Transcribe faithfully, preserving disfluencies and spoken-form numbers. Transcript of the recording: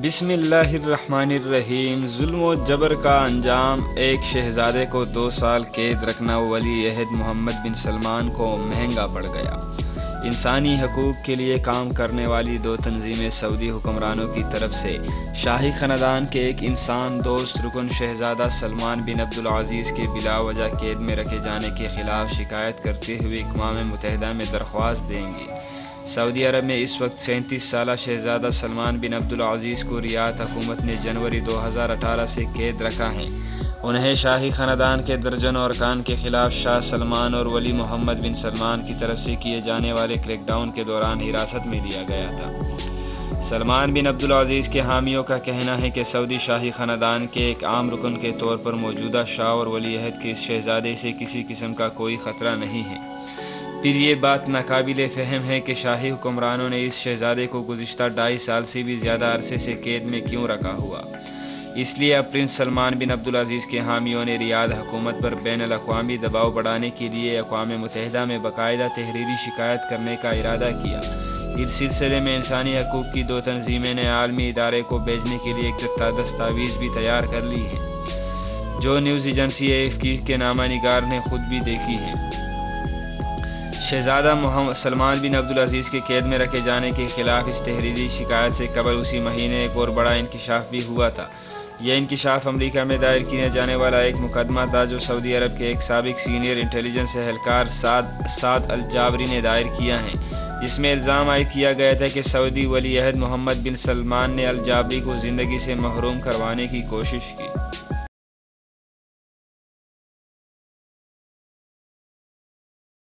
بسم اللہ الرحمن الرحیم۔ ظلم و جبر کا انجام ایک شہزادے کو دو سال قید رکھنا ولی عہد محمد بن سلمان کو مہنگا پڑ گیا۔ انسانی حقوق کے لیے کام کرنے والی دو تنظیمیں سعودی حکمرانوں کی طرف سے شاہی خاندان کے ایک انسان دوست رکن شہزادہ سلمان بن عبدالعزیز کے بلا وجہ قید میں رکھے جانے کے خلاف شکایت کرتے ہوئے اقوام متحدہ میں درخواست دیں گی۔ سعودی عرب میں اس وقت سینتیس سالہ شہزادہ سلمان بن عبدالعزیز کو ریاض حکومت نے جنوری دو ہزار اٹھارہ سے قید رکھا ہے۔ انہیں شاہی خاندان کے درجنوں ارکان کے خلاف شاہ سلمان اور ولی محمد بن سلمان کی طرف سے کیے جانے والے کریک ڈاؤن کے دوران حراست میں لیا گیا تھا۔ سلمان بن عبدالعزیز کے حامیوں کا کہنا ہے کہ سعودی شاہی خاندان کے ایک عام رکن کے طور پر موجودہ شاہ اور ولی عہد کے اس شہزادے سے کسی قسم کا کوئی خطرہ نہیں ہے۔ پھر یہ بات ناقابل فہم ہے کہ شاہی حکمرانوں نے اس شہزادے کو گزشتہ ڈھائی سال سے بھی زیادہ عرصے سے قید میں کیوں رکھا ہوا۔ اس لیے اب پرنس سلمان بن عبدالعزیز کے حامیوں نے ریاض حکومت پر بین الاقوامی دباؤ بڑھانے کے لیے اقوام متحدہ میں باقاعدہ تحریری شکایت کرنے کا ارادہ کیا۔ اس سلسلے میں انسانی حقوق کی دو تنظیمیں نے عالمی ادارے کو بھیجنے کے لیے ایک دستاویز بھی تیار کر لی ہے، جو news agency A F P کے نامہ نگار نے خود بھی دیکھی ہے۔ شہزادہ محمد سلمان بن عبدالعزیز کے قید میں رکھے جانے کے خلاف اس تحریری شکایت سے قبل اسی مہینے ایک اور بڑا انکشاف بھی ہوا تھا۔ یہ انکشاف امریکہ میں دائر کیا جانے والا ایک مقدمہ تھا جو سعودی عرب کے ایک سابق سینئر انٹیلیجنس اہلکار سعد سعد الجابری نے دائر کیا ہے، جس میں الزام عائد کیا گیا تھا کہ سعودی ولی عہد محمد بن سلمان نے الجابری کو زندگی سے محروم کروانے کی کوشش کی۔